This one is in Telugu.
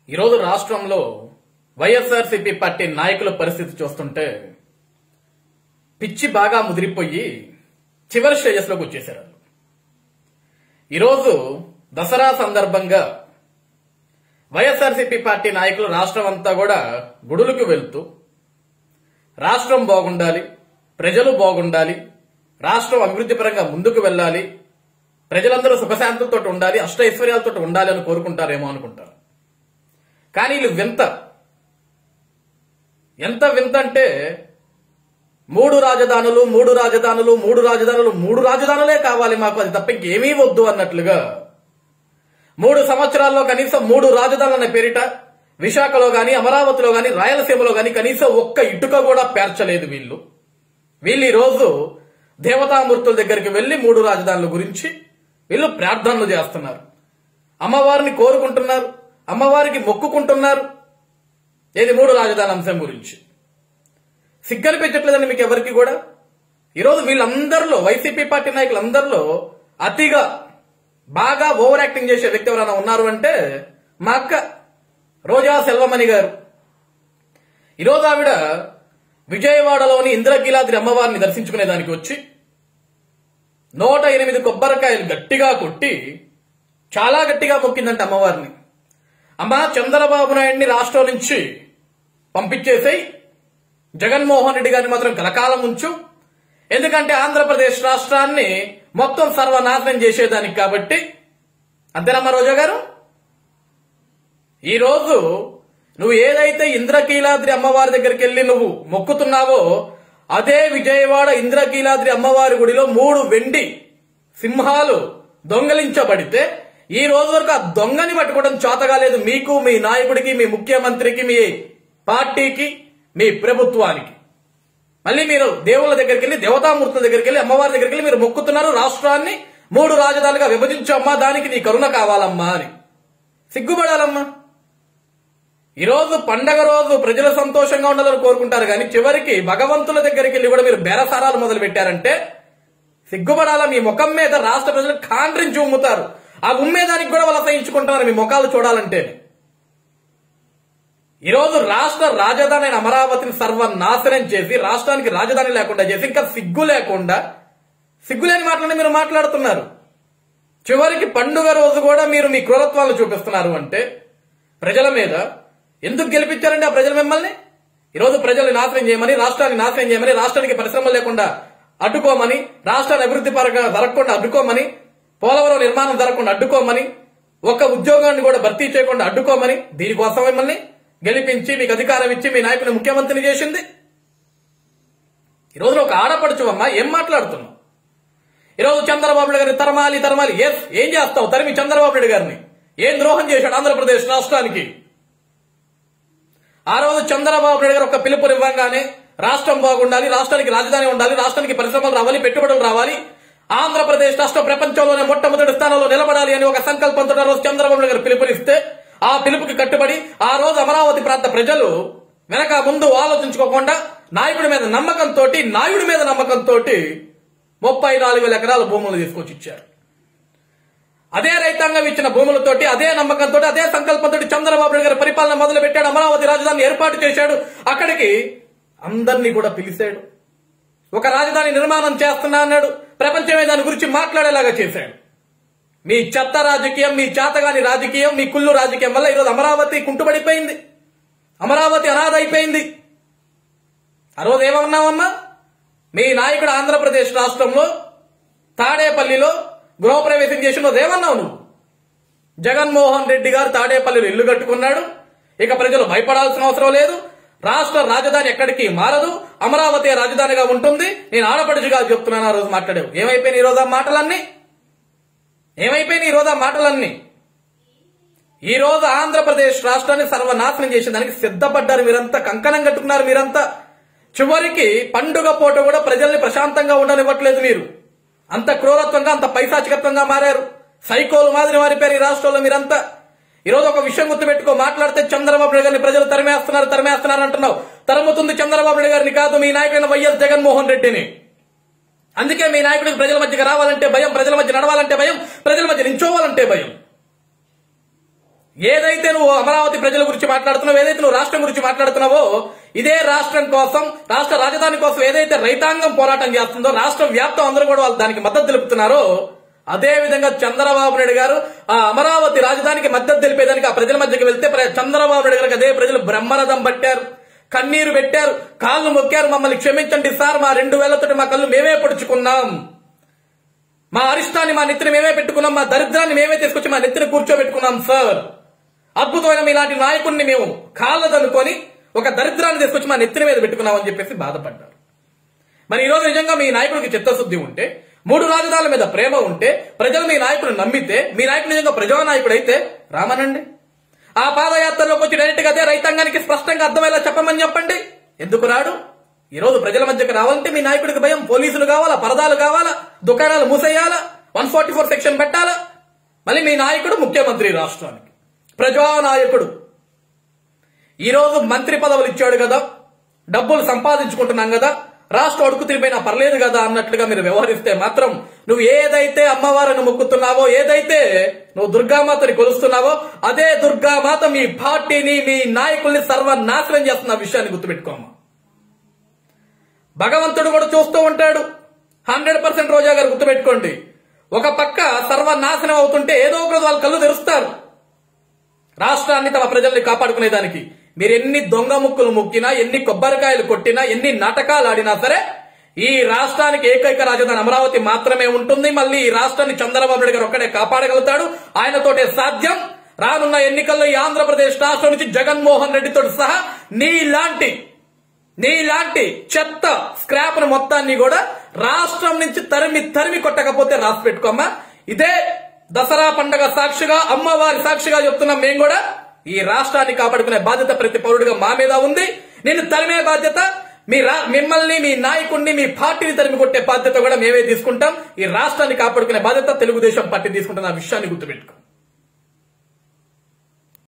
ఈరోజు రాష్ట్రంలో వైఎస్ఆర్సీపీ పార్టీ నాయకుల పరిస్థితి చూస్తుంటే పిచ్చి బాగా ముదిరిపోయి చివరి స్టేజెస్లోకి వచ్చేశారు. ఈరోజు దసరా సందర్భంగా వైఎస్ఆర్సీపీ పార్టీ నాయకులు రాష్ట్రం అంతా కూడా గుడులకు వెళ్తూ రాష్ట్రం బాగుండాలి, ప్రజలు బాగుండాలి, రాష్ట్రం అభివృద్ధి పరంగా ముందుకు వెళ్ళాలి, ప్రజలందరూ సుఖశాంతులతో ఉండాలి, అష్టైశ్వర్యాలతో ఉండాలి అని కోరుకుంటారేమో అనుకుంటారు. కానీ వీళ్ళు ఎంత వింత అంటే మూడు రాజధానులే కావాలి మాకు, అది తప్ప ఇంకేమీ వద్దు అన్నట్లుగా 3 సంవత్సరాల్లో కనీసం 3 రాజధానులన్న పేరిట విశాఖలో గాని, అమరావతిలో గాని, రాయలసీమలో గాని కనీసం ఒక్క ఇటుక కూడా పేర్చలేదు వీళ్ళు ఈ రోజు దేవతామూర్తుల దగ్గరికి వెళ్లి 3 రాజధానుల గురించి వీళ్ళు ప్రార్థనలు చేస్తున్నారు, అమ్మవారిని కోరుకుంటున్నారు, అమ్మవారికి మొక్కుకుంటున్నారు. ఏది 3 రాజధాని అంశం గురించి సిగ్గనిపించట్లేదండి మీకు ఎవరికి కూడా. ఈరోజు వీళ్ళందరిలో వైసీపీ పార్టీ నాయకులందరిలో అతిగా బాగా ఓవర్ యాక్టింగ్ చేసే వ్యక్తి ఎవరైనా ఉన్నారు అంటే మా అక్క రోజా సెల్వమణి గారు. ఈరోజు ఆవిడ విజయవాడలోని ఇంద్రకీలాద్రి అమ్మవారిని దర్శించుకునేదానికి వచ్చి 108 కొబ్బరికాయలు గట్టిగా కొట్టి చాలా గట్టిగా మొక్కిందంట అమ్మవారిని. అమ్మా, చంద్రబాబు నాయుడిని రాష్ట్రం నుంచి పంపించేసేయి, జగన్మోహన్ రెడ్డి గారిని మాత్రం కలకాలం ఉంచు, ఎందుకంటే ఆంధ్రప్రదేశ్ రాష్ట్రాన్ని మొత్తం సర్వనాశనం చేసేదానికి కాబట్టి. అంతేనమ్మా రోజా గారు? ఈరోజు నువ్వు ఏదైతే ఇంద్రకీలాద్రి అమ్మవారి దగ్గరికి వెళ్లి నువ్వు మొక్కుతున్నావో అదే విజయవాడ ఇంద్రకీలాద్రి అమ్మవారి గుడిలో 3 వెండి సింహాలు దొంగలించబడితే ఈ రోజు వరకు ఆ దొంగని పట్టుకోవడం చేతగాలేదు మీకు, మీ నాయకుడికి, మీ ముఖ్యమంత్రికి, మీ పార్టీకి, మీ ప్రభుత్వానికి. మళ్ళీ మీరు దేవుళ్ళ దగ్గరికి వెళ్ళి, దేవతామూర్తుల దగ్గరికి వెళ్ళి, అమ్మవారి దగ్గరికి వెళ్ళి మీరు మొక్కుతున్నారు రాష్ట్రాన్ని 3 రాజధానులుగా విభజించమ్మా, దానికి నీ కరుణ కావాలమ్మా అని. సిగ్గుపడాలమ్మా. ఈరోజు పండగ రోజు ప్రజలు సంతోషంగా ఉండాలని కోరుకుంటారు కానీ చివరికి భగవంతుల దగ్గరికి వెళ్ళి కూడా మీరు బేరసారాలు మొదలు పెట్టారంటే సిగ్గుపడాలా. మీ ముఖం మీద రాష్ట్ర ప్రజలు కాండ్రించి ఉమ్ముతారు. ఆ ఉమ్మేదానికి కూడా వాళ్ళు అసహించుకుంటున్నారు మీ ముఖాలు చూడాలంటే. ఈరోజు రాష్ట్ర రాజధాని అయిన అమరావతిని సర్వనాశనం చేసి రాష్ట్రానికి రాజధాని లేకుండా చేసి ఇంకా సిగ్గులేని మాటలని మీరు మాట్లాడుతున్నారు. చివరికి పండుగ రోజు కూడా మీరు మీ క్రూరత్వాలు చూపిస్తున్నారు అంటే ప్రజల మీద ఎందుకు గెలిపించారండి ఆ ప్రజలు మిమ్మల్ని? ఈరోజు ప్రజల్ని నాశనం చేయమని, రాష్ట్రాన్ని నాశనం చేయమని, రాష్ట్రానికి పరిశ్రమలు లేకుండా అడ్డుకోమని, రాష్ట్రాన్ని అభివృద్ధి పరంగా జరగకుండా అడ్డుకోమని, పోలవరం నిర్మాణం జరగకుండా అడ్డుకోమని, ఒక్క ఉద్యోగాన్ని కూడా భర్తీ చేయకుండా అడ్డుకోమని, దీనికోసం మిమ్మల్ని గెలిపించి మీకు అధికారం ఇచ్చి మీ నాయకుని ముఖ్యమంత్రిని చేసింది. ఈరోజు ఒక ఆడపడుచు అమ్మ ఏం మాట్లాడుతున్నావు? ఈరోజు చంద్రబాబు నాయుడు గారిని తరమాలి. ఏం చేస్తావు? తరిమి చంద్రబాబు నాయుడు గారిని ఏం ద్రోహం చేశాడు ఆంధ్రప్రదేశ్ రాష్ట్రానికి? ఆ రోజు చంద్రబాబు నాయుడు గారు ఒక పిలుపునివ్వగానే రాష్ట్రం బాగుండాలి, రాష్ట్రానికి రాజధాని ఉండాలి, రాష్ట్రానికి పరిశ్రమలు రావాలి, పెట్టుబడులు రావాలి, ఆంధ్రప్రదేశ్ రాష్ట్రం ప్రపంచంలోనే మొట్టమొదటి స్థానంలో నిలబడాలి అని ఒక సంకల్పంతో ఆ రోజు చంద్రబాబు నాయుడు గారు పిలుపునిస్తే ఆ పిలుపుకి కట్టుబడి ఆ రోజు అమరావతి ప్రాంత ప్రజలు వెనక ముందు ఆలోచించుకోకుండా నాయుడి మీద నమ్మకంతో 34,000 ఎకరాల భూములు తీసుకొచ్చి ఇచ్చారు. అదే రైతాంగం ఇచ్చిన భూములతోటి, అదే నమ్మకంతో, అదే సంకల్పంతో చంద్రబాబు నాయుడు గారి పరిపాలన మొదలు పెట్టాడు. అమరావతి రాజధాని ఏర్పాటు చేశాడు. అక్కడికి అందరినీ కూడా పిలిచాడు. ఒక రాజధాని నిర్మాణం చేస్తున్నా అన్నాడు. ప్రపంచమే దాని గురించి మాట్లాడేలాగా చేశాడు. మీ చెత్త రాజకీయం, మీ చేతగాని రాజకీయం, మీ కుళ్ళు రాజకీయం వల్ల ఈరోజు అమరావతి కుంటుపడిపోయింది, అమరావతి అనాథ అయిపోయింది. ఆ రోజు ఏమన్నావమ్మా? మీ నాయకుడు ఆంధ్రప్రదేశ్ రాష్ట్రంలో తాడేపల్లిలో గృహప్రవేశం చేసిన రోజు ఏమన్నావు నువ్వు? జగన్మోహన్ రెడ్డి గారు తాడేపల్లిలో ఇల్లు కట్టుకున్నాడు, ఇక ప్రజలు భయపడాల్సిన అవసరం లేదు, రాష్ట్ర రాజధాని ఎక్కడికి మారదు, అమరావతి రాజధానిగా ఉంటుంది, నేను ఆడపడుచుగా చెప్తున్నాను. ఆ రోజు మాట్లాడావు. ఏమైపోయినాయి ఈ రోజు ఆ మాటలన్నీ? ఈ రోజు ఆంధ్రప్రదేశ్ రాష్ట్రాన్ని సర్వనాశనం చేసిన దానికి సిద్ధపడ్డారు మీరంతా, కంకణం కట్టుకున్నారు మీరంతా. చివరికి పండుగ పూట కూడా ప్రజల్ని ప్రశాంతంగా ఉండనివ్వట్లేదు మీరు. అంత క్రూరత్వంగా, అంత పైశాచికత్వంగా మారారు. సైకోలు మాదిరి మారిపోయారు ఈ రాష్ట్రంలో మీరంతా. ఈరోజు ఒక విషయం గుర్తుపెట్టుకో, మాట్లాడితే చంద్రబాబు నాయుడు గారిని ప్రజలు తరిమేస్తున్నారు అంటున్నావు. తరుముతుంది చంద్రబాబు నాయుడు గారిని కాదు, మీ నాయకుడైన వైఎస్ జగన్మోహన్ రెడ్డిని. అందుకే మీ నాయకుడికి ప్రజల మధ్యకి రావాలంటే భయం, ప్రజల మధ్య నడవాలంటే భయం, ప్రజల మధ్య నించోవాలంటే భయం. ఏదైతే నువ్వు అమరావతి ప్రజల గురించి మాట్లాడుతున్నావో, ఏదైతే నువ్వు రాష్ట్రం గురించి మాట్లాడుతున్నావో, ఇదే రాష్ట్రం కోసం, రాష్ట్ర రాజధాని కోసం ఏదైతే రైతాంగం పోరాటం చేస్తుందో, రాష్ట్ర వ్యాప్తం అందరూ కూడా వాళ్ళు దానికి మద్దతు తెలుపుతున్నారో, అదే విధంగా చంద్రబాబు నాయుడు గారు ఆ అమరావతి రాజధానికి మద్దతు తెలిపేదానికి ఆ ప్రజల మధ్యకి వెళ్తే చంద్రబాబు నాయుడు గారికి అదే ప్రజలు బ్రహ్మరథం పట్టారు, కన్నీరు పెట్టారు, కాళ్ళు మొక్కారు. మమ్మల్ని క్షమించండి సార్, మా 2000 మా కళ్ళు మేమే పొడుచుకున్నాం, మా అరిష్టాన్ని మా నెత్తిని మేమే పెట్టుకున్నాం, మా దరిద్రాన్ని మేమే తీసుకొచ్చి మా నెత్తిని కూర్చోబెట్టుకున్నాం సార్. అద్భుతమైన మీలాంటి నాయకుడిని మేము కాళ్ళదనుకొని ఒక దరిద్రాన్ని తీసుకొచ్చి మా నెత్తిని మీద పెట్టుకున్నామని చెప్పేసి బాధపడ్డారు. మరి ఈ రోజు నిజంగా మీ నాయకుడికి చిత్తశుద్ధి ఉంటే, 3 రాజధానుల మీద ప్రేమ ఉంటే, ప్రజలు మీ నాయకుడిని నమ్మితే, మీ నాయకుడు నిజంగా ప్రజానాయకుడు అయితే రామనండి. ఆ పాదయాత్రలోకి వచ్చి డైరెక్ట్ గా అదే రైతాంగానికి స్పష్టంగా అర్థమయ్యేలా చెప్పమని చెప్పండి. ఎందుకు రాడు? ఈ రోజు ప్రజల మధ్యకి రావాలంటే మీ నాయకుడికి భయం. పోలీసులు కావాలా, పరదాలు కావాలా, దుకాణాలు మూసేయాలా, 144 సెక్షన్ పెట్టాలా. మళ్ళీ మీ నాయకుడు ముఖ్యమంత్రి, రాష్ట్రానికి ప్రజానాయకుడు. ఈ రోజు మంత్రి పదవులు ఇచ్చాడు కదా, డబ్బులు సంపాదించుకుంటున్నాం కదా, రాష్ట్రం అడుగు తిరిగిపోయినా పర్లేదు కదా అన్నట్లుగా మీరు వ్యవహరిస్తే మాత్రం, నువ్వు ఏదైతే అమ్మవారిని మొక్కుతున్నావో, ఏదైతే నువ్వు దుర్గామాతని కొలుస్తున్నావో, అదే దుర్గామాత మీ పార్టీని, మీ నాయకుల్ని సర్వనాశనం చేస్తున్న విషయాన్ని గుర్తుపెట్టుకోమా. భగవంతుడు కూడా చూస్తూ ఉంటాడు. 100% రోజా గారు గుర్తుపెట్టుకోండి. ఒక పక్క సర్వనాశనం అవుతుంటే ఏదో ఒక రోజు వాళ్ళ కళ్ళు తెరుస్తారు. రాష్ట్రాన్ని, తమ ప్రజల్ని కాపాడుకునేదానికి మీరు ఎన్ని దొంగ ముక్కులు ముక్కినా, ఎన్ని కొబ్బరికాయలు కొట్టినా, ఎన్ని నాటకాలు ఆడినా సరే, ఈ రాష్ట్రానికి ఏకైక రాజధాని అమరావతి మాత్రమే ఉంటుంది. మళ్ళీ ఈ రాష్ట్రాన్ని చంద్రబాబు నాయుడు గారు ఒక్కడే కాపాడగలుగుతాడు. ఆయనతోటే సాధ్యం. రానున్న ఎన్నికల్లో ఈ ఆంధ్రప్రదేశ్ రాష్ట్రం నుంచి జగన్మోహన్ రెడ్డితో సహా నీలాంటి చెత్త స్క్రాప్ ను మొత్తాన్ని కూడా రాష్ట్రం నుంచి తరిమి కొట్టకపోతే రాసి పెట్టుకోమ్మా. ఇదే దసరా పండుగ సాక్షిగా, అమ్మవారి సాక్షిగా చెప్తున్నాం. మేము కూడా ఈ రాష్ట్రాన్ని కాపాడుకునే బాధ్యత ప్రతి పౌరుడిగా మా మీద ఉంది. నిన్ను తరిమే బాధ్యత, మిమ్మల్ని, మీ నాయకుడిని, మీ పార్టీని తరిమి కొట్టే బాధ్యత కూడా మేమే తీసుకుంటాం. ఈ రాష్ట్రాన్ని కాపాడుకునే బాధ్యత తెలుగుదేశం పార్టీ తీసుకుంటున్న విషయాన్ని గుర్తుపెట్టుకో.